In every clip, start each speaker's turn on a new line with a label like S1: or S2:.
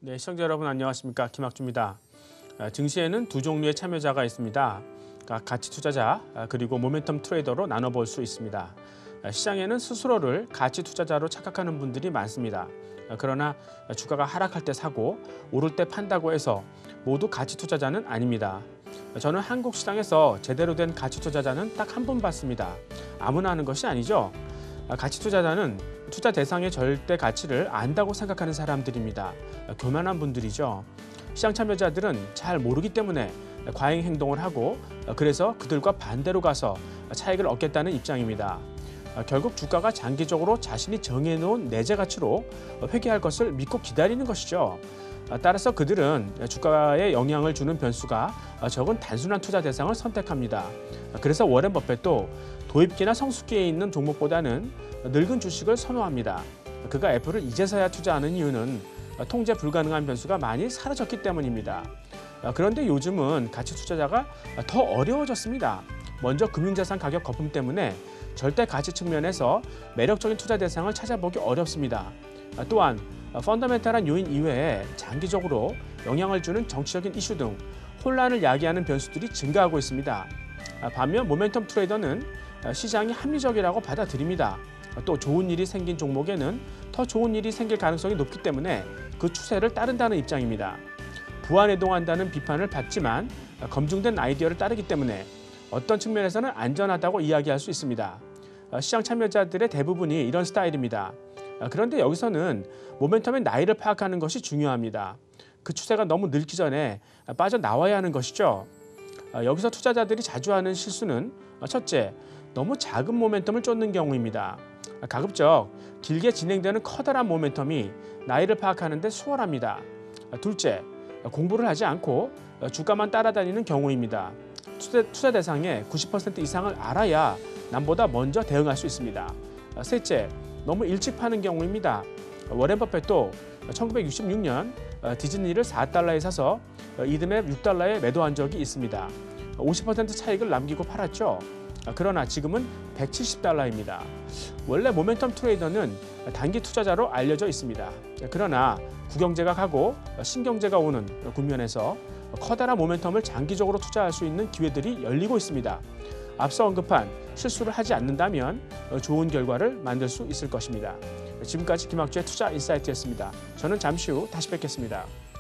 S1: 네, 시청자 여러분 안녕하십니까? 김학주입니다. 증시에는 두 종류의 참여자가 있습니다. 가치 투자자 그리고 모멘텀 트레이더로 나눠볼 수 있습니다. 시장에는 스스로를 가치 투자자로 착각하는 분들이 많습니다. 그러나 주가가 하락할 때 사고 오를 때 판다고 해서 모두 가치 투자자는 아닙니다. 저는 한국 시장에서 제대로 된 가치 투자자는 딱 한 분 봤습니다. 아무나 하는 것이 아니죠. 가치 투자자는 투자 대상의 절대 가치를 안다고 생각하는 사람들입니다. 교만한 분들이죠. 시장 참여자들은 잘 모르기 때문에 과잉 행동을 하고 그래서 그들과 반대로 가서 차익을 얻겠다는 입장입니다. 결국 주가가 장기적으로 자신이 정해놓은 내재 가치로 회귀할 것을 믿고 기다리는 것이죠. 따라서 그들은 주가에 영향을 주는 변수가 적은 단순한 투자 대상을 선택합니다. 그래서 워렌 버핏도 도입기나 성숙기에 있는 종목보다는 늙은 주식을 선호합니다. 그가 애플을 이제서야 투자하는 이유는 통제 불가능한 변수가 많이 사라졌기 때문입니다. 그런데 요즘은 가치 투자자가 더 어려워졌습니다. 먼저 금융자산 가격 거품 때문에 절대 가치 측면에서 매력적인 투자 대상을 찾아보기 어렵습니다. 또한 펀더멘탈한 요인 이외에 장기적으로 영향을 주는 정치적인 이슈 등 혼란을 야기하는 변수들이 증가하고 있습니다. 반면 모멘텀 트레이더는 시장이 합리적이라고 받아들입니다. 또 좋은 일이 생긴 종목에는 더 좋은 일이 생길 가능성이 높기 때문에 그 추세를 따른다는 입장입니다. 부안해동한다는 비판을 받지만 검증된 아이디어를 따르기 때문에 어떤 측면에서는 안전하다고 이야기할 수 있습니다. 시장 참여자들의 대부분이 이런 스타일입니다. 그런데 여기서는 모멘텀의 나이를 파악하는 것이 중요합니다. 그 추세가 너무 늙기 전에 빠져나와야 하는 것이죠. 여기서 투자자들이 자주 하는 실수는 첫째, 너무 작은 모멘텀을 쫓는 경우입니다. 가급적 길게 진행되는 커다란 모멘텀이 나이를 파악하는 데 수월합니다. 둘째, 공부를 하지 않고 주가만 따라다니는 경우입니다. 투자 대상의 90% 이상을 알아야 남보다 먼저 대응할 수 있습니다. 셋째, 너무 일찍 파는 경우입니다. 워렌 버핏도 1966년 디즈니를 4달러에 사서 이듬해 6달러에 매도한 적이 있습니다. 50% 차익을 남기고 팔았죠. 그러나 지금은 170달러입니다. 원래 모멘텀 트레이더는 단기 투자자로 알려져 있습니다. 그러나 구경제가 가고 신경제가 오는 국면에서 커다란 모멘텀을 장기적으로 투자할 수 있는 기회들이 열리고 있습니다. 앞서 언급한 실수를 하지 않는다면 좋은 결과를 만들 수 있을 것입니다. 지금까지 김학주의 투자 인사이트였습니다. 저는 잠시 후 다시 뵙겠습니다.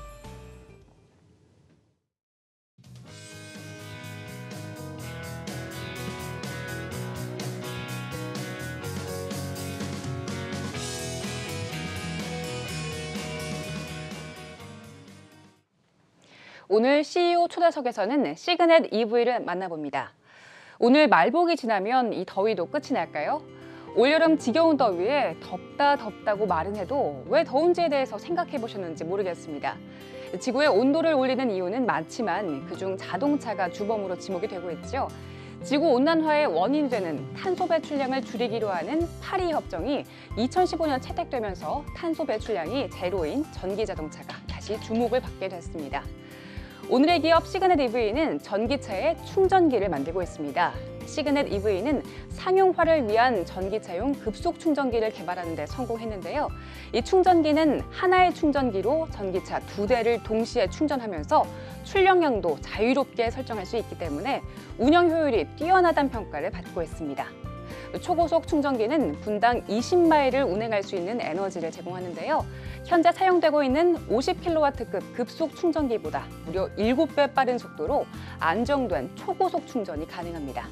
S2: 오늘 CEO 초대석에서는 시그넷 EV를 만나봅니다. 오늘 말복이 지나면 이 더위도 끝이 날까요? 올여름 지겨운 더위에 덥다고 말은 해도 왜 더운지에 대해서 생각해 보셨는지 모르겠습니다. 지구의 온도를 올리는 이유는 많지만 그중 자동차가 주범으로 지목이 되고 있죠. 지구온난화의 원인이 되는 탄소 배출량을 줄이기로 하는 파리 협정이 2015년 채택되면서 탄소 배출량이 제로인 전기 자동차가 다시 주목을 받게 됐습니다. 오늘의 기업 시그넷 EV는 전기차의 충전기를 만들고 있습니다. 시그넷 EV는 상용화를 위한 전기차용 급속 충전기를 개발하는 데 성공했는데요. 이 충전기는 하나의 충전기로 전기차 2대를 동시에 충전하면서 출력량도 자유롭게 설정할 수 있기 때문에 운영 효율이 뛰어나다는 평가를 받고 있습니다. 초고속 충전기는 분당 20마일을 운행할 수 있는 에너지를 제공하는데요. 현재 사용되고 있는 50kW급 급속 충전기보다 무려 7배 빠른 속도로 안정된 초고속 충전이 가능합니다.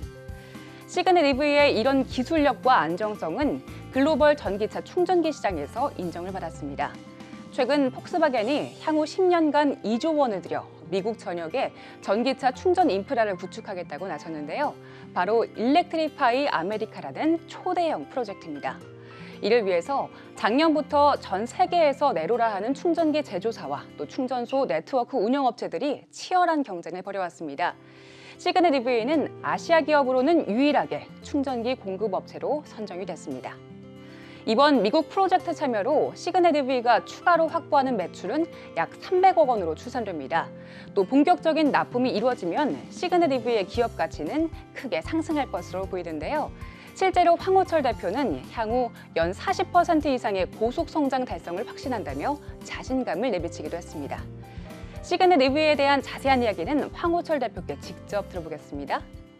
S2: 시그넷 EV의 이런 기술력과 안정성은 글로벌 전기차 충전기 시장에서 인정을 받았습니다. 최근 폭스바겐이 향후 10년간 2조 원을 들여 미국 전역에 전기차 충전 인프라를 구축하겠다고 나섰는데요. 바로 일렉트리파이 아메리카라는 초대형 프로젝트입니다. 이를 위해서 작년부터 전 세계에서 내로라 하는 충전기 제조사와 또 충전소 네트워크 운영업체들이 치열한 경쟁을 벌여왔습니다. 시그넷 EV는 아시아 기업으로는 유일하게 충전기 공급업체로 선정이 됐습니다. 이번 미국 프로젝트 참여로 시그넷 EV가 추가로 확보하는 매출은 약 300억 원으로 추산됩니다. 또 본격적인 납품이 이루어지면 시그넷 EV의 기업 가치는 크게 상승할 것으로 보이는데요. 실제로 황호철 대표는 향후 연 40% 이상의 고속 성장 달성을 확신한다며 자신감을 내비치기도 했습니다. 시그넷 EV에 대한 자세한 이야기는 황호철 대표께 직접 들어보겠습니다.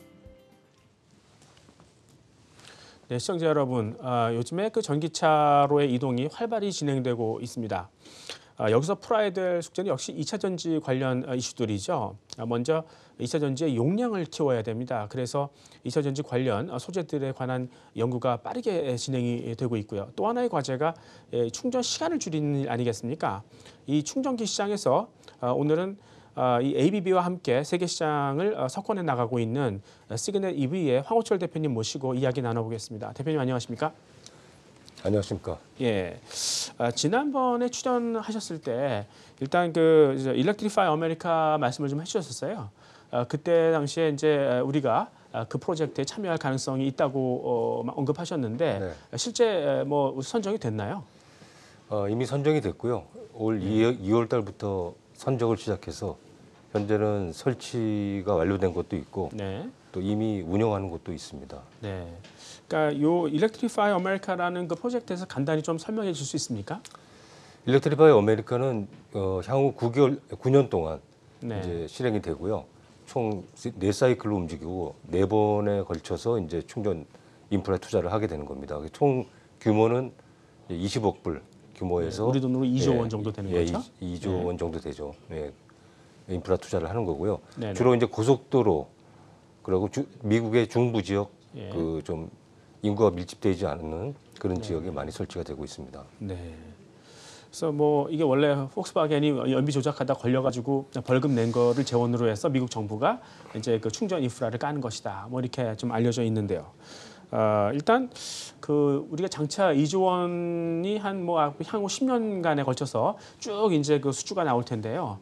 S1: 네, 시청자 여러분, 요즘에 그 전기차로의 이동이 활발히 진행되고 있습니다. 여기서 풀어야 될 숙제는 역시 2차 전지 관련 이슈들이죠. 먼저 2차 전지의 용량을 키워야 됩니다. 그래서 2차 전지 관련 소재들에 관한 연구가 빠르게 진행이 되고 있고요. 또 하나의 과제가 충전 시간을 줄이는 일 아니겠습니까? 이 충전기 시장에서 오늘은 이 ABB와 함께 세계 시장을 석권해 나가고 있는 시그넷 EV의 황호철 대표님 모시고 이야기 나눠보겠습니다. 대표님 안녕하십니까?
S3: 안녕하십니까?
S1: 예, 지난번에 출연하셨을 때 일단 그 일렉트리파이 아메리카 말씀을 좀 해주셨었어요. 그때 당시에 이제 우리가 그 프로젝트에 참여할 가능성이 있다고 언급하셨는데
S3: 네.
S1: 실제 뭐 선정이 됐나요?
S3: 이미 선정이 됐고요. 올 2월 달부터 선적을 시작해서 현재는 설치가 완료된 곳도 있고
S1: 네.
S3: 또 이미 운영하는 곳도 있습니다.
S1: 네. 그러니까 요 일렉트리파이 아메리카라는 그 프로젝트에서 간단히 좀 설명해 줄 수 있습니까?
S3: 일렉트리파이 아메리카는 향후 9년 동안
S1: 네.
S3: 이제 실행이 되고요. 총 4사이클로 움직이고 4번에 걸쳐서 이제 충전 인프라 투자를 하게 되는 겁니다. 총 규모는 20억 불 규모에서
S1: 우리 돈으로 2조 원 정도 되는 거죠?
S3: 2조 원 정도 되죠. 네. 인프라 투자를 하는 거고요.
S1: 네네.
S3: 주로 이제 고속도로 그리고 미국의 중부 지역
S1: 예.
S3: 그 좀 인구가 밀집되지 않는 그런 지역에 많이 설치가 되고 있습니다.
S1: 네. 그래서 뭐 이게 원래 폭스바겐이 연비 조작하다 걸려가지고 벌금 낸 거를 재원으로 해서 미국 정부가 이제 그 충전 인프라를 까는 것이다. 뭐 이렇게 좀 알려져 있는데요. 일단 그 우리가 장차 2조 원이 한 뭐 향후 10년간에 걸쳐서 쭉 이제 그 수주가 나올 텐데요.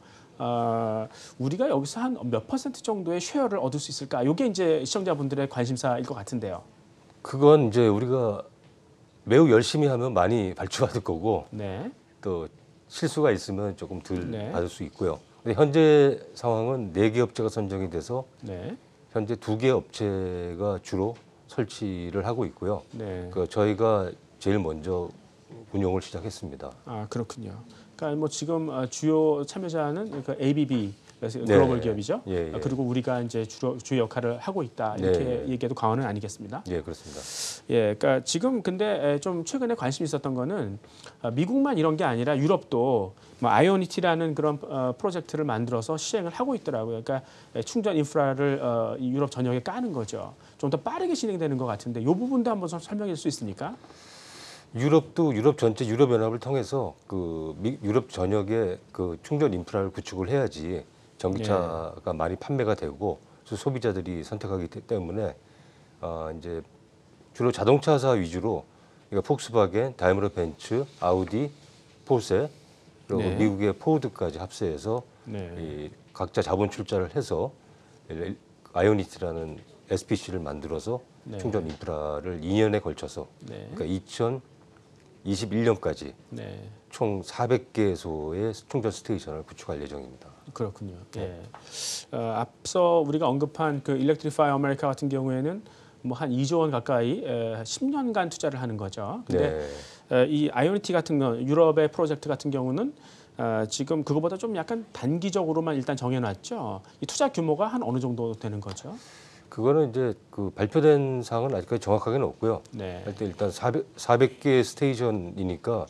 S1: 우리가 여기서 한 몇 퍼센트 정도의 쉐어를 얻을 수 있을까? 이게 이제 시청자분들의 관심사일 것 같은데요.
S3: 그건 이제 우리가 매우 열심히 하면 많이 발주받을 거고
S1: 네.
S3: 또 실수가 있으면 조금 덜
S1: 네.
S3: 받을 수 있고요. 근데 현재 상황은 4개 업체가 선정이 돼서
S1: 네.
S3: 현재 2개 업체가 주로 설치를 하고 있고요.
S1: 네.
S3: 그 저희가 제일 먼저 운용을 시작했습니다.
S1: 그렇군요. 그러니까 뭐 지금 주요 참여자는 그 ABB 글로벌 기업이죠.
S3: 예, 예.
S1: 그리고 우리가 이제 주요 역할을 하고 있다 이렇게
S3: 네.
S1: 얘기해도 과언은 아니겠습니다.
S3: 예, 그렇습니다.
S1: 예, 그러니까 지금 근데 좀 최근에 관심이 있었던 거는 미국만 이런 게 아니라 유럽도 뭐 아이오니티라는 그런 프로젝트를 만들어서 시행을 하고 있더라고요. 그러니까 충전 인프라를 이 유럽 전역에 까는 거죠. 좀 더 빠르게 진행되는 것 같은데 이 부분도 한번 설명해 줄 수 있습니까?
S3: 유럽도 유럽 전체 유럽 연합을 통해서 그 유럽 전역에 그 충전 인프라를 구축을 해야지 전기차가 많이 판매가 되고 소비자들이 선택하기 때문에 이제 주로 자동차사 위주로 그러니까 폭스바겐, 다이머러 벤츠, 아우디, 포르쉐 그리고
S1: 네.
S3: 미국의 포드까지 합세해서
S1: 네.
S3: 이 각자 자본 출자를 해서 아이오니티라는 SPC를 만들어서
S1: 네.
S3: 충전 인프라를 2년에 걸쳐서
S1: 네.
S3: 그러니까 2021년까지
S1: 네.
S3: 총 400개소의 충전 스테이션을 구축할 예정입니다.
S1: 그렇군요. 예. 앞서 우리가 언급한 그 일렉트리파이 아메리카 같은 경우에는 뭐 한 2조 원 가까이 10년간 투자를 하는 거죠. 근데 이 아이오니티 같은 거 유럽의 프로젝트 같은 경우는 지금 그거보다 좀 약간 단기적으로만 일단 정해놨죠. 이 투자 규모가 한 어느 정도 되는 거죠?
S3: 그거는 이제 그 발표된 사항은 아직까지 정확하게는 없고요.
S1: 네.
S3: 하여튼 일단 400개 스테이션이니까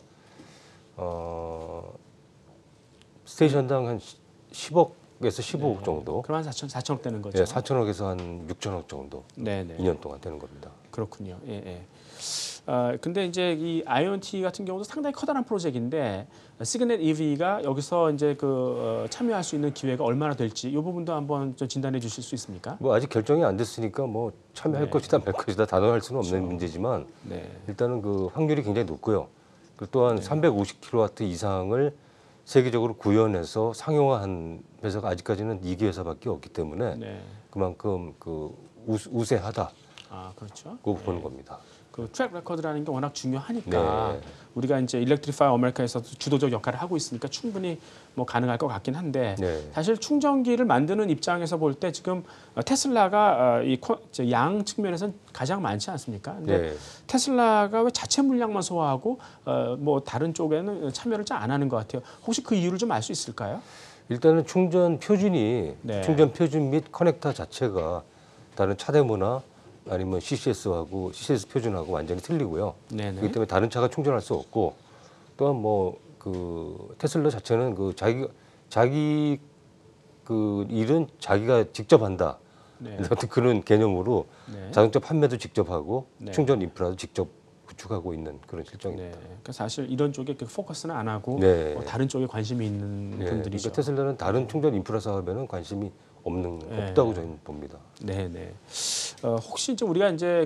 S3: 스테이션당 한 10억에서 15억 정도.
S1: 그럼 한 4천억 되는 거죠.
S3: 예, 4천억에서 한 6천억 정도.
S1: 네네.
S3: 2년 동안 되는 겁니다.
S1: 그렇군요. 예, 예. 근데 이제 이 아이오니티 같은 경우도 상당히 커다란 프로젝트인데 시그넷 EV가 여기서 이제 그 참여할 수 있는 기회가 얼마나 될지 이 부분도 한번 좀 진단해 주실 수 있습니까?
S3: 뭐 아직 결정이 안 됐으니까 뭐 참여할 것이다 말 것이다 단언할 수는 없는 문제지만
S1: 네.
S3: 일단은 그 확률이 굉장히 높고요. 그리고 또한 350kW 이상을 세계적으로 구현해서 상용화한 회사가 아직까지는 2개 회사밖에 없기 때문에
S1: 네.
S3: 그만큼 그 우세하다고
S1: 그렇죠.
S3: 보는 겁니다.
S1: 그 트랙 레코드라는 게 워낙 중요하니까
S3: 네.
S1: 우리가 이제 일렉트리파이 아메리카에서도 주도적 역할을 하고 있으니까 충분히 뭐 가능할 것 같긴 한데
S3: 네.
S1: 사실 충전기를 만드는 입장에서 볼 때 지금 테슬라가 양 측면에서는 가장 많지 않습니까? 근데
S3: 네.
S1: 테슬라가 왜 자체 물량만 소화하고 뭐 다른 쪽에는 참여를 잘 안 하는 것 같아요. 혹시 그 이유를 좀 알 수 있을까요?
S3: 일단은 충전 표준이
S1: 네.
S3: 충전 표준 및 커넥터 자체가 다른 차대모나 아니면 CCS 표준하고 완전히 틀리고요.
S1: 네네.
S3: 그렇기 때문에 다른 차가 충전할 수 없고 또한 뭐 그 테슬라 자체는 그 자기 그 일은 자기가 직접 한다.
S1: 네.
S3: 어떤 그런 개념으로
S1: 네.
S3: 자동차 판매도 직접 하고
S1: 네.
S3: 충전 인프라도 직접 구축하고 있는 그런 실정입니다.
S1: 네. 그러니까 사실 이런 쪽에 그 포커스는 안 하고
S3: 네.
S1: 다른 쪽에 관심이 있는
S3: 네.
S1: 분들이죠.
S3: 그러니까 테슬라는 다른 충전 인프라 사업에는 관심이
S1: 네.
S3: 없다고 저는 봅니다.
S1: 네, 네. 혹시 이제 우리가 이제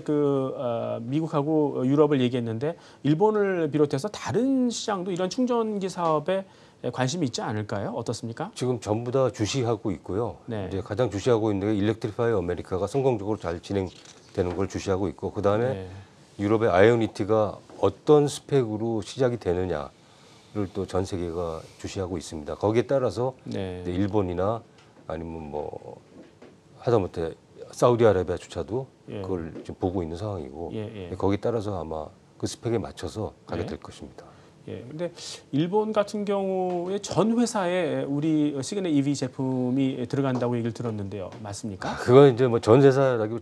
S1: 미국하고 유럽을 얘기했는데 일본을 비롯해서 다른 시장도 이런 충전기 사업에 관심이 있지 않을까요? 어떻습니까?
S3: 지금 전부 다 주시하고 있고요.
S1: 네.
S3: 이제 가장 주시하고 있는 게 일렉트리파이 아메리카가 성공적으로 잘 진행되는 걸 주시하고 있고 그 다음에
S1: 네.
S3: 유럽의 아이오니티가 어떤 스펙으로 시작이 되느냐를 또 전 세계가 주시하고 있습니다. 거기에 따라서
S1: 네.
S3: 이제 일본이나 아니면 뭐 하다못해 사우디아라비아조차도
S1: 예.
S3: 그걸 지금 보고 있는 상황이고
S1: 예, 예.
S3: 거기에 따라서 아마 그 스펙에 맞춰서 가게
S1: 네.
S3: 될 것입니다.
S1: 예. 근데 일본 같은 경우에 전 회사에 우리 시그넷 EV 제품이 들어간다고 얘기를 들었는데요. 맞습니까?
S3: 그건 이제 뭐 전 회사라기보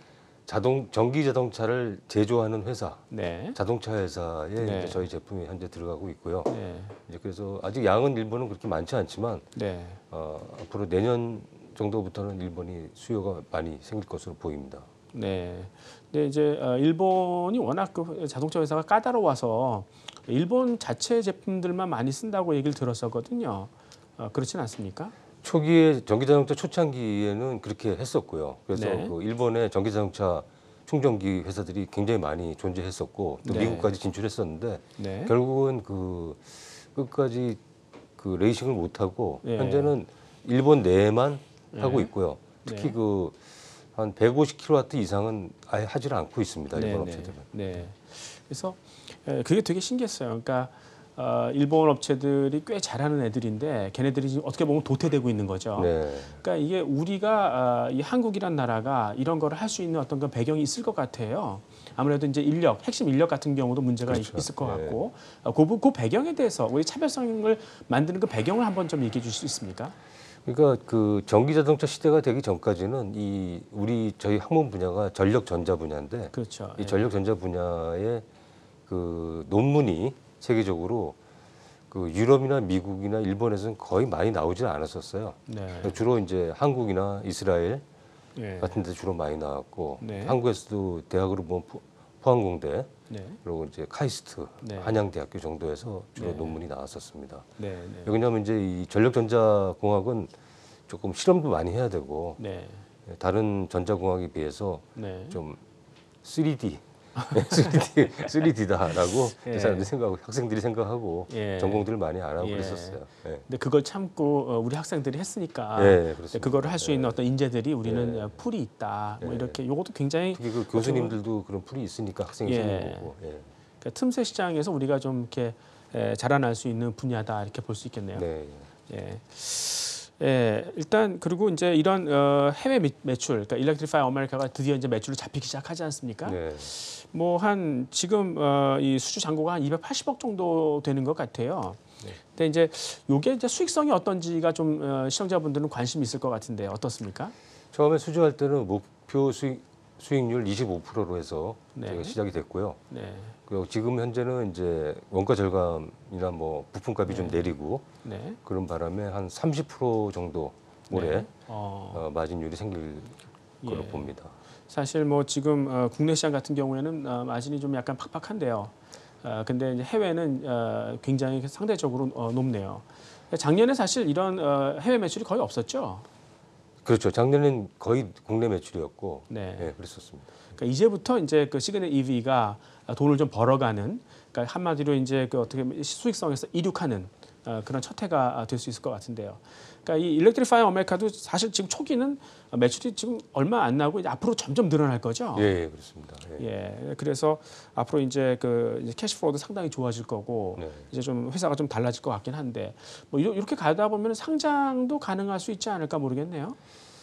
S3: 전기 자동차를 제조하는 회사,
S1: 네.
S3: 자동차 회사에
S1: 네.
S3: 이제 저희 제품이 현재 들어가고 있고요.
S1: 네.
S3: 이제 그래서 아직 양은 일본은 그렇게 많지 않지만
S1: 네.
S3: 앞으로 내년 정도부터는 일본이 수요가 많이 생길 것으로 보입니다.
S1: 네. 근데 이제 일본이 워낙 그 자동차 회사가 까다로워서 일본 자체 제품들만 많이 쓴다고 얘기를 들었었거든요. 그렇진 않습니까?
S3: 초기에 전기자동차 초창기에는 그렇게 했었고요. 그래서
S1: 네.
S3: 그 일본의 전기자동차 충전기 회사들이 굉장히 많이 존재했었고 또
S1: 네.
S3: 미국까지 진출했었는데
S1: 네.
S3: 결국은 그 끝까지 그 레이싱을 못 하고
S1: 네.
S3: 현재는 일본 내에만
S1: 네.
S3: 하고 있고요. 특히
S1: 네.
S3: 그 한 150kW 이상은 아예 하지를 않고 있습니다.
S1: 네,
S3: 일본
S1: 네.
S3: 업체들은.
S1: 네. 그래서 그게 되게 신기했어요. 그러니까 일본 업체들이 꽤 잘하는 애들인데 걔네들이 지금 어떻게 보면 도태되고 있는 거죠.
S3: 네.
S1: 그러니까 이게 우리가 이 한국이란 나라가 이런 거를 할 수 있는 어떤 그 배경이 있을 것 같아요. 아무래도 이제 핵심 인력 같은 경우도 문제가
S3: 그렇죠.
S1: 있을 것
S3: 네.
S1: 같고 그 배경에 대해서 우리 차별성을 만드는 그 배경을 한번 좀 얘기해 주실 수 있습니까?
S3: 그러니까 그 전기 자동차 시대가 되기 전까지는 저희 학문 분야가 전력 전자 분야인데
S1: 그렇죠.
S3: 이 전력 전자 분야의 그 논문이 세계적으로 그 유럽이나 미국이나 일본에서는 거의 많이 나오지 않았었어요.
S1: 네.
S3: 주로 이제 한국이나 이스라엘
S1: 네.
S3: 같은 데 주로 많이 나왔고
S1: 네.
S3: 한국에서도 대학으로 보면 포항공대
S1: 네.
S3: 그리고 이제 카이스트
S1: 네.
S3: 한양대학교 정도에서 주로
S1: 네.
S3: 논문이 나왔었습니다.
S1: 네. 네.
S3: 왜냐하면 이제 이 전력전자공학은 조금 실험도 많이 해야 되고
S1: 네.
S3: 다른 전자공학에 비해서
S1: 네.
S3: 좀 3D다라고
S1: 예.
S3: 사람들이 생각하고 학생들이 생각하고
S1: 예.
S3: 전공들을 많이 안 하고
S1: 예.
S3: 그랬었어요. 예.
S1: 근데 그걸 참고 우리 학생들이 했으니까
S3: 예, 그렇습니다.
S1: 그거를 할 수 있는 어떤 인재들이 우리는
S3: 예.
S1: 풀이 있다. 뭐
S3: 예.
S1: 이렇게 요것도 굉장히
S3: 특히 그 교수님들도 그런 풀이 있으니까 학생이
S1: 예.
S3: 생기는 거고. 예.
S1: 그러니까 틈새 시장에서 우리가 좀 이렇게 자라날 수 있는 분야다 이렇게 볼 수 있겠네요.
S3: 네.
S1: 예. 예, 일단 그리고 이제 이런 해외 매출, 그러니까 일렉트리파이 아메리카가 드디어 이제 매출을 잡히기 시작하지 않습니까?
S3: 네.
S1: 뭐 한 지금 이 수주 잔고가 한 280억 정도 되는 것 같아요.
S3: 네.
S1: 근데 이제 요게 이제 수익성이 어떤지가 좀 시청자분들은 관심이 있을 것 같은데 어떻습니까?
S3: 처음에 수주할 때는 목표 수익률 25%로 해서
S1: 네.
S3: 저희가 시작이 됐고요.
S1: 네,
S3: 그리고 지금 현재는 이제 원가 절감이나 뭐 부품값이 좀 내리고
S1: 네,
S3: 그런 바람에 한 30% 정도 올해
S1: 네.
S3: 마진율이 생길 거로
S1: 예.
S3: 봅니다.
S1: 사실 뭐 지금 국내 시장 같은 경우에는 마진이 좀 약간 팍팍한데요. 근데 이제 해외는 굉장히 상대적으로 높네요. 작년에 사실 이런 해외 매출이 거의 없었죠.
S3: 그렇죠. 작년엔 거의 국내 매출이었고,
S1: 네.
S3: 네, 그랬었습니다.
S1: 그러니까 이제부터 이제 그 시그넷 EV가 돈을 좀 벌어가는, 그러니까 한마디로 이제 그 어떻게 수익성에서 이륙하는 그런 첫 해가 될 수 있을 것 같은데요. 그러니까 이 일렉트리파이 아메리카도 사실 지금 초기는 매출이 지금 얼마 안 나고 이제 앞으로 점점 늘어날 거죠.
S3: 예, 그렇습니다. 예.
S1: 예, 그래서 앞으로 이제 이제 캐시플로우도 상당히 좋아질 거고
S3: 네.
S1: 이제 좀 회사가 좀 달라질 것 같긴 한데 뭐 이렇게 가다 보면 상장도 가능할 수 있지 않을까 모르겠네요.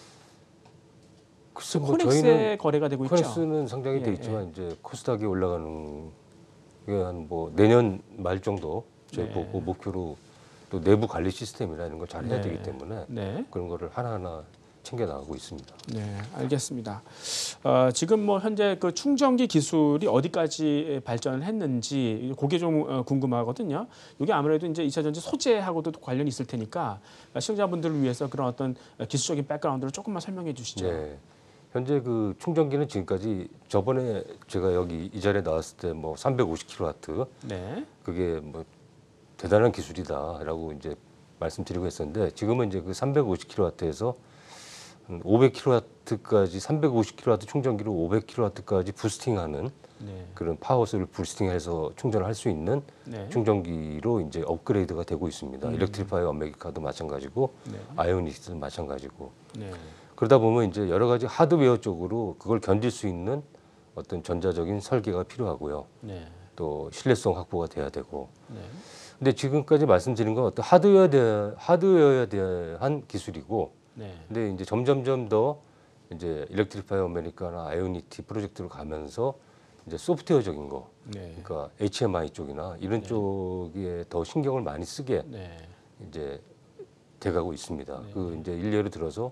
S3: 글쎄 뭐
S1: 코넥스에
S3: 저희는
S1: 거래가 되고 있죠.
S3: 코넥스는 상장이 돼
S1: 예,
S3: 있지만 이제 코스닥이 올라가는 게 한 뭐 내년 말 정도 저희
S1: 네.
S3: 보고 목표로 또 내부 관리 시스템이나 이런 걸 잘 해야
S1: 네.
S3: 되기 때문에
S1: 네.
S3: 그런 거를 하나하나 챙겨 나가고 있습니다.
S1: 네, 알겠습니다. 지금 뭐 현재 그 충전기 기술이 어디까지 발전을 했는지 그게 좀 궁금하거든요. 이게 아무래도 이제 2차 전지 소재하고도 관련이 있을 테니까 시청자분들을 위해서 그런 어떤 기술적인 백그라운드를 조금만 설명해 주시죠.
S3: 네. 현재 그 충전기는 지금까지 저번에 제가 여기 이 자리에 나왔을 때 뭐 350kW
S1: 네,
S3: 그게 뭐 대단한 기술이다라고 이제 말씀드리고 했었는데 지금은 이제 그 350kW에서 500kW까지 350kW 충전기로 500kW까지 부스팅하는
S1: 네,
S3: 그런 파워를 부스팅해서 충전을 할 수 있는
S1: 네,
S3: 충전기로 이제 업그레이드가 되고 있습니다. 일렉트리파이 아메리카도 마찬가지고
S1: 네,
S3: 아이오닉스도 마찬가지고
S1: 네,
S3: 그러다 보면 이제 여러 가지 하드웨어 쪽으로 그걸 견딜 수 있는 어떤 전자적인 설계가 필요하고요.
S1: 네,
S3: 또 신뢰성 확보가 돼야 되고.
S1: 네,
S3: 근데 지금까지 말씀드린 건 어떤 하드웨어에 대한 기술이고,
S1: 네,
S3: 근데 이제 점점점 더 이제 일렉트리파이 아메리카나 아이오니티 프로젝트로 가면서 이제 소프트웨어적인 거,
S1: 네,
S3: 그러니까 HMI 쪽이나 이런
S1: 네.
S3: 쪽에 더 신경을 많이 쓰게
S1: 네,
S3: 이제 돼가고 있습니다.
S1: 네.
S3: 그 이제 일례로 들어서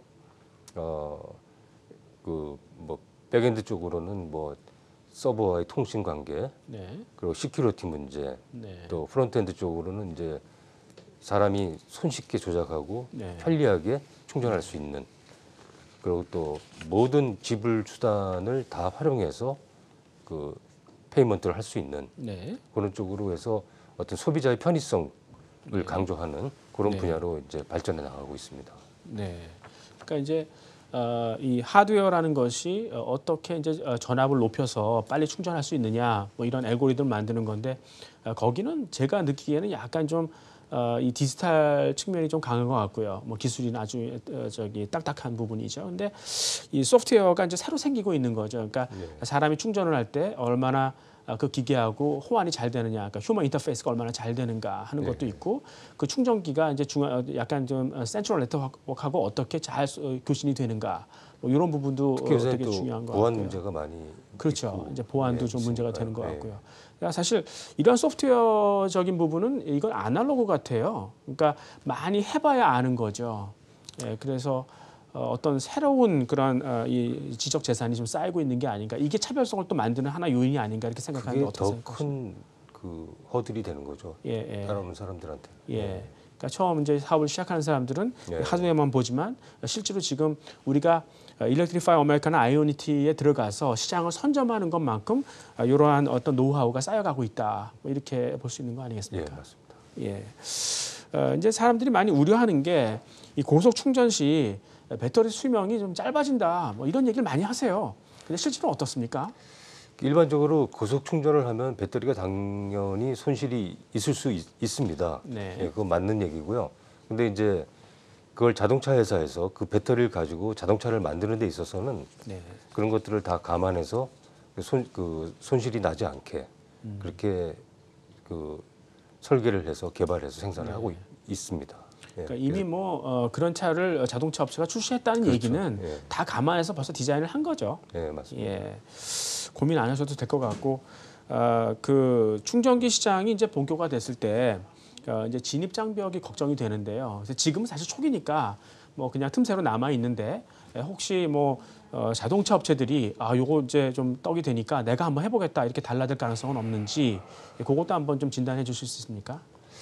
S3: 그 뭐 백엔드 쪽으로는 뭐 서버와의 통신 관계,
S1: 네,
S3: 그리고 시큐리티 문제,
S1: 네,
S3: 또 프론트엔드 쪽으로는 이제 사람이 손쉽게 조작하고
S1: 네.
S3: 편리하게 충전할 수 있는, 그리고 또 모든 지불 수단을 다 활용해서 그 페이먼트를 할 수 있는
S1: 네,
S3: 그런 쪽으로 해서 어떤 소비자의 편의성을
S1: 네.
S3: 강조하는 그런
S1: 네.
S3: 분야로 이제 발전해 나가고 있습니다.
S1: 네. 그러니까 이제 이 하드웨어라는 것이 어떻게 이제 전압을 높여서 빨리 충전할 수 있느냐 뭐 이런 알고리즘을 만드는 건데 거기는 제가 느끼기에는 약간 좀 이 디지털 측면이 좀 강한 것 같고요. 뭐 기술이 아주 딱딱한 부분이죠. 근데 이 소프트웨어가 이제 새로 생기고 있는 거죠. 그러니까
S3: 네.
S1: 사람이 충전을 할 때 얼마나 그 기계하고 호환이 잘 되느냐, 그러니까 휴먼 인터페이스가 얼마나 잘 되는가 하는
S3: 네.
S1: 것도 있고, 그 충전기가 이제 약간 좀 센트럴 네트워크하고 어떻게 잘 교신이 되는가, 뭐 이런 부분도
S3: 특히 요새
S1: 되게
S3: 또
S1: 중요한 것
S3: 보안
S1: 같고요.
S3: 문제가 많이
S1: 그렇죠.
S3: 있고,
S1: 이제 보안도
S3: 네,
S1: 좀 문제가
S3: 있으니까요.
S1: 되는 것
S3: 네.
S1: 같고요. 그러니까 사실 이런 소프트웨어적인 부분은 이건 아날로그 같아요. 그러니까 많이 해봐야 아는 거죠. 예, 그래서 어떤 새로운 그런 이 지적 재산이 좀 쌓이고 있는 게 아닌가. 이게 차별성을 또 만드는 하나 요인이 아닌가 이렇게 생각하는데
S3: 그게
S1: 어떻게
S3: 더
S1: 생각하세요?
S3: 큰 그 허들이 되는 거죠.
S1: 예, 예.
S3: 따라오는 사람들한테.
S1: 예. 그러니까 처음 이제 사업을 시작하는 사람들은
S3: 예.
S1: 하드웨어만 보지만 실제로 지금 우리가 일렉트리파이 아메리카나 아이오니티에 들어가서 시장을 선점하는 것만큼 이러한 어떤 노하우가 쌓여가고 있다. 뭐 이렇게 볼 수 있는 거
S3: 예,
S1: 아니겠습니까?
S3: 맞습니다.
S1: 예. 이제 사람들이 많이 우려하는 게 이 고속 충전 시 배터리 수명이 좀 짧아진다. 뭐 이런 얘기를 많이 하세요. 근데 실제로 어떻습니까?
S3: 일반적으로 고속 충전을 하면 배터리가 당연히 손실이 있을 수 있습니다.
S1: 네.
S3: 예, 그건 맞는 얘기고요. 근데 이제 그걸 자동차 회사에서 그 배터리를 가지고 자동차를 만드는 데 있어서는
S1: 네.
S3: 그런 것들을 다 감안해서 그 손실이 나지 않게 그렇게 그 설계를 해서 개발해서 생산을 하고 있습니다. 예,
S1: 그러니까 이미 뭐 그런 차를 자동차 업체가 출시했다는
S3: 그렇죠.
S1: 얘기는
S3: 예.
S1: 다 감안해서 벌써 디자인을 한 거죠.
S3: 예, 맞습니다.
S1: 예, 고민 안 하셔도 될 것 같고 그 충전기 시장이 이제 본격화 됐을 때 이제 진입 장벽이 걱정이 되는데요. 그래서 지금은 사실 초기니까 뭐 그냥 틈새로 남아 있는데 혹시 뭐 자동차 업체들이 요거 이제 좀 떡이 되니까 내가 한번 해보겠다 이렇게 달라들 가능성은 없는지 그것도 한번 좀 진단해 주실 수 있습니까?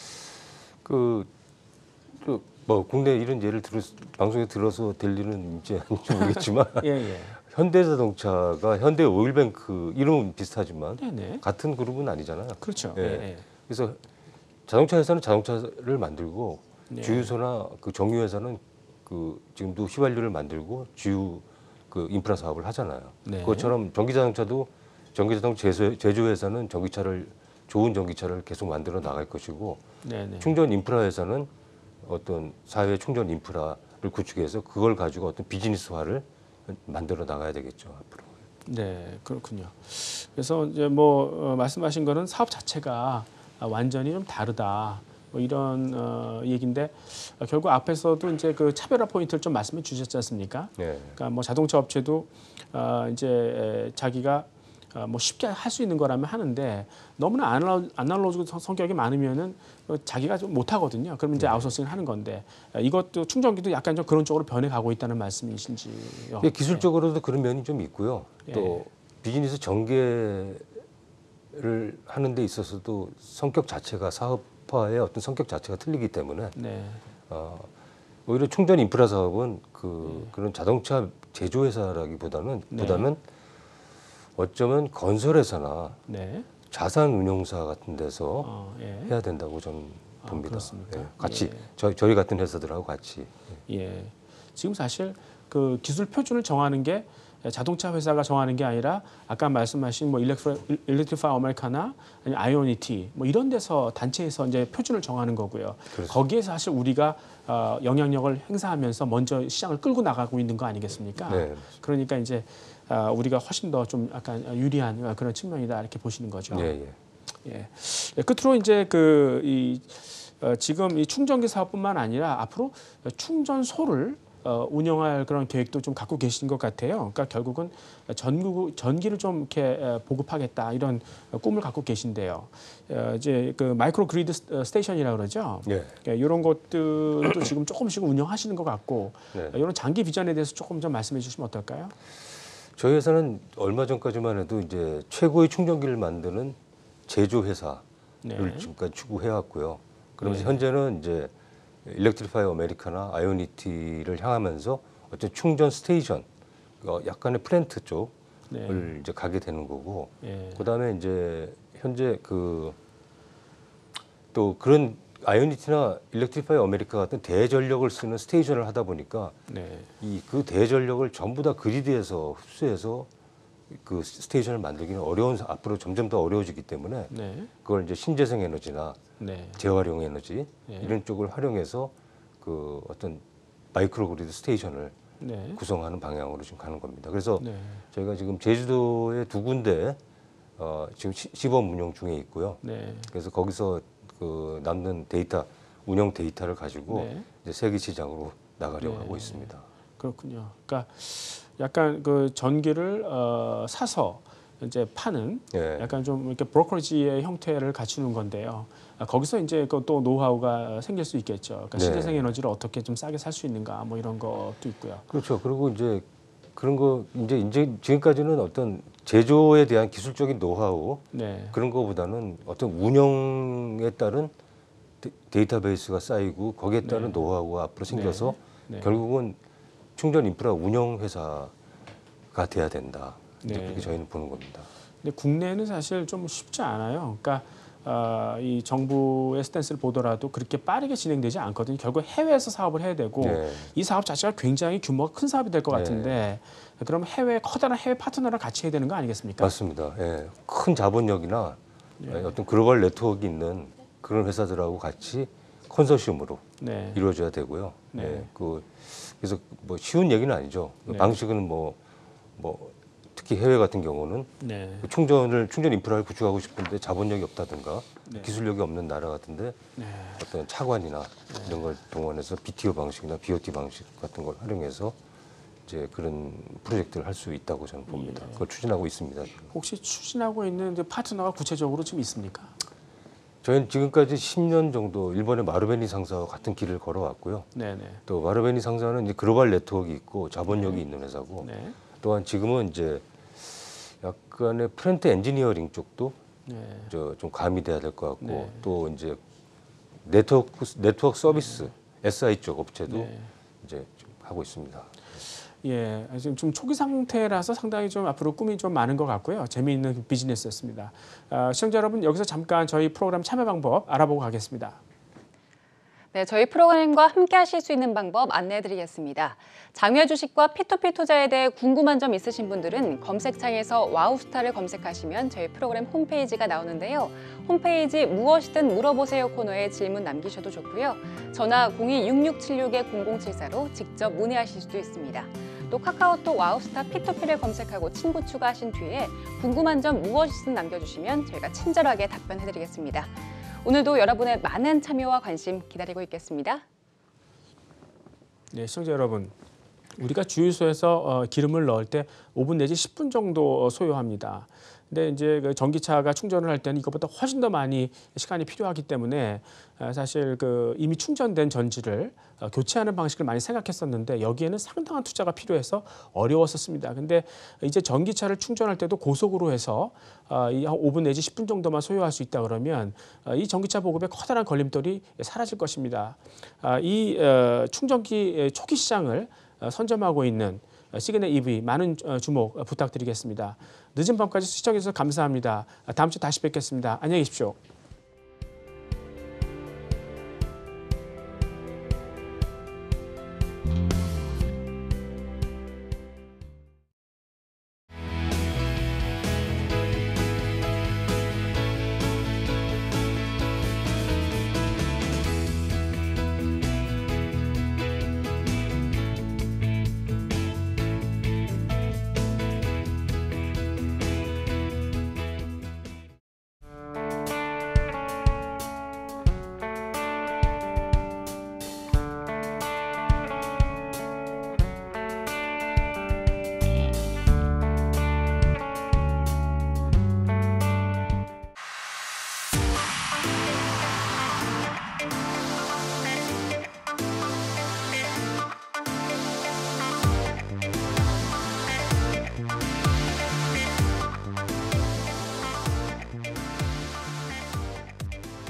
S3: 뭐 국내 이런 예를 방송에 들어서 될 일은 이제 아닌지 모르겠지만
S1: 예, 예.
S3: 현대자동차가 현대 오일뱅크 이름은 비슷하지만
S1: 네네.
S3: 같은 그룹은 아니잖아요.
S1: 그렇죠.
S3: 예.
S1: 예, 예.
S3: 그래서 자동차 회사는 자동차를 만들고
S1: 네.
S3: 주유소나 그 정유 회사는 그 지금도 휘발유를 만들고 주유 그 인프라 사업을 하잖아요.
S1: 네.
S3: 그것처럼 전기자동차도 전기자동차 제조 회사는 전기차를 좋은 전기차를 계속 만들어 나갈 것이고
S1: 네네.
S3: 충전 인프라에서는 어떤 사회 충전 인프라를 구축해서 그걸 가지고 어떤 비즈니스화를 만들어 나가야 되겠죠 앞으로.
S1: 네, 그렇군요. 그래서 이제 뭐 말씀하신 거는 사업 자체가 완전히 좀 다르다. 뭐 이런 얘기인데 결국 앞에서도 이제 그 차별화 포인트를 좀 말씀해 주셨지 않습니까?
S3: 네.
S1: 그러니까 뭐 자동차 업체도 이제 자기가 뭐 쉽게 할 수 있는 거라면 하는데 너무나 아날로그 성격이 많으면은 자기가 좀 못하거든요. 그러면 이제 아웃소싱을 하는 건데 이것도 충전기도 약간 좀 그런 쪽으로 변해가고 있다는 말씀이신지요?
S3: 예, 기술적으로도 그런 면이 좀 있고요.
S1: 예.
S3: 또 비즈니스 전개를 하는 데 있어서도 성격 자체가 사업화의 어떤 성격 자체가 틀리기 때문에
S1: 네.
S3: 오히려 충전 인프라 사업은 그런 자동차 제조회사라기보다는
S1: 네.
S3: 어쩌면 건설회사나
S1: 네.
S3: 자산 운용사 같은 데서
S1: 예.
S3: 해야 된다고 저는 봅니다.
S1: 그렇습니까?
S3: 예, 같이
S1: 예.
S3: 저희 같은 회사들하고 같이.
S1: 예. 지금 사실 그 기술 표준을 정하는 게 자동차 회사가 정하는 게 아니라 아까 말씀하신 뭐 일렉트리파이 아메리카나 아니 아이오니티 뭐 이런 데서 단체에서 이제 표준을 정하는 거고요.
S3: 그렇죠.
S1: 거기에 사실 우리가 영향력을 행사하면서 먼저 시장을 끌고 나가고 있는 거 아니겠습니까?
S3: 네.
S1: 그러니까 이제 우리가 훨씬 더 좀 약간 유리한 그런 측면이다 이렇게 보시는 거죠.
S3: 예, 예.
S1: 예. 끝으로 이제 지금 이 충전기 사업뿐만 아니라 앞으로 충전소를 운영할 그런 계획도 좀 갖고 계신 것 같아요. 그러니까 결국은 전기를 좀 이렇게 보급하겠다 이런 꿈을 갖고 계신데요. 이제 그 마이크로 그리드 스테이션이라고 그러죠.
S3: 예.
S1: 이런 것들도 지금 조금씩 운영하시는 것 같고
S3: 네.
S1: 이런 장기 비전에 대해서 조금 좀 말씀해 주시면 어떨까요?
S3: 저희 회사는 얼마 전까지만 해도 이제 최고의 충전기를 만드는 제조 회사를
S1: 네.
S3: 지금까지 추구해 왔고요. 그러면서
S1: 네.
S3: 현재는 이제 일렉트리파이 아메리카나 아이오니티를 향하면서 어떤 충전 스테이션, 약간의 플랜트 쪽을
S1: 네.
S3: 이제 가게 되는 거고,
S1: 예.
S3: 그다음에 이제 현재 또 그런 아이오니티나 일렉트리파이 아메리카 같은 대전력을 쓰는 스테이션을 하다 보니까
S1: 네.
S3: 그 대전력을 전부 다 그리드에서 흡수해서 그 스테이션을 만들기는 앞으로 점점 더 어려워지기 때문에
S1: 네.
S3: 그걸 이제 신재생 에너지나
S1: 네.
S3: 재활용 에너지
S1: 네.
S3: 이런 쪽을 활용해서 그 어떤 마이크로 그리드 스테이션을
S1: 네.
S3: 구성하는 방향으로 지금 가는 겁니다. 그래서
S1: 네.
S3: 저희가 지금 제주도에 2군데 지금 시범 운영 중에 있고요.
S1: 네.
S3: 그래서 거기서 그 남는 운영 데이터를 가지고
S1: 네.
S3: 이제 세계 시장으로 나가려고
S1: 네.
S3: 하고 있습니다.
S1: 그렇군요. 그러니까 약간 그 전기를 사서 이제 파는
S3: 예.
S1: 약간 좀 이렇게 브로커리지의 형태를 갖추는 건데요. 거기서 이제 그 또 노하우가 생길 수 있겠죠. 그러니까
S3: 네.
S1: 신재생 에너지를 어떻게 좀 싸게 살 수 있는가 뭐 이런 것도 있고요.
S3: 그렇죠. 그리고 이제 그런 거 이제 지금까지는 어떤 제조에 대한 기술적인 노하우
S1: 네.
S3: 그런 거보다는 어떤 운영에 따른 데이터베이스가 쌓이고 거기에 따른
S1: 네.
S3: 노하우가 앞으로 생겨서
S1: 네.
S3: 결국은 충전 인프라 운영 회사가 돼야 된다. 이제
S1: 네.
S3: 그렇게 저희는 보는 겁니다.
S1: 근데 국내는 사실 좀 쉽지 않아요. 그러니까 이 정부의 스탠스를 보더라도 그렇게 빠르게 진행되지 않거든요. 결국 해외에서 사업을 해야 되고
S3: 네.
S1: 이 사업 자체가 굉장히 규모가 큰 사업이 될 것
S3: 네.
S1: 같은데 그럼 커다란 해외 파트너랑 같이 해야 되는 거 아니겠습니까?
S3: 맞습니다. 예. 큰 자본력이나
S1: 네.
S3: 어떤 글로벌 네트워크 있는 그런 회사들하고 같이 컨소시엄으로
S1: 네.
S3: 이루어져야 되고요.
S1: 네.
S3: 예. 그래서 뭐 쉬운 얘기는 아니죠.
S1: 네.
S3: 방식은 뭐 특히 해외 같은 경우는
S1: 네.
S3: 충전 인프라를 구축하고 싶은데 자본력이 없다든가
S1: 네.
S3: 기술력이 없는 나라 같은데
S1: 네.
S3: 어떤 차관이나 이런 걸 동원해서 BTO 방식이나 BOT 방식 같은 걸 활용해서 이제 그런 프로젝트를 할 수 있다고 저는 봅니다. 그걸 추진하고 있습니다. 지금.
S1: 혹시 추진하고 있는 이제 파트너가 구체적으로 지금 있습니까?
S3: 저희는 지금까지 10년 정도 일본의 마루베니 상사와 같은 길을 걸어왔고요.
S1: 네네.
S3: 또 마루베니 상사는 이제 글로벌 네트워크 있고 자본력이 있는 회사고
S1: 네.
S3: 또한 지금은 이제 약간의 플랜트 엔지니어링 쪽도
S1: 네.
S3: 좀 가미돼야 될 것 같고
S1: 네.
S3: 또 이제 네트워크 서비스 SI 쪽 업체도
S1: 네.
S3: 이제 좀 하고 있습니다.
S1: 예, 지금 좀 초기 상태라서 상당히 좀 앞으로 꿈이 좀 많은 것 같고요. 재미있는 비즈니스였습니다. 시청자 여러분 여기서 잠깐 저희 프로그램 참여 방법 알아보고 가겠습니다.
S2: 네, 저희 프로그램과 함께 하실 수 있는 방법 안내해 드리겠습니다. 장외 주식과 P2P 투자에 대해 궁금한 점 있으신 분들은 검색창에서 와우스타를 검색하시면 저희 프로그램 홈페이지가 나오는데요. 홈페이지 무엇이든 물어보세요 코너에 질문 남기셔도 좋고요. 전화 02-6676-0074로 직접 문의하실 수도 있습니다. 또 카카오톡 와우스타 P2P를 검색하고 친구 추가하신 뒤에 궁금한 점 무엇이든 남겨주시면 저희가 친절하게 답변해 드리겠습니다. 오늘도 여러분의 많은 참여와 관심 기다리고 있겠습니다.
S1: 네, 시청자 여러분, 우리가 주유소에서 기름을 넣을 때 5분 내지 10분 정도 소요합니다. 근데 이제 그 전기차가 충전을 할 때는 이것보다 훨씬 더 많이 시간이 필요하기 때문에 사실 그 이미 충전된 전지를 교체하는 방식을 많이 생각했었는데 여기에는 상당한 투자가 필요해서 어려웠었습니다. 근데 이제 전기차를 충전할 때도 고속으로 해서 이 한 5분 내지 10분 정도만 소요할 수 있다 그러면 이 전기차 보급의 커다란 걸림돌이 사라질 것입니다. 이 충전기 초기 시장을 선점하고 있는 시그넷 EV 많은 주목 부탁드리겠습니다. 늦은 밤까지 시청해 주셔서 감사합니다. 다음 주에 다시 뵙겠습니다. 안녕히 계십시오.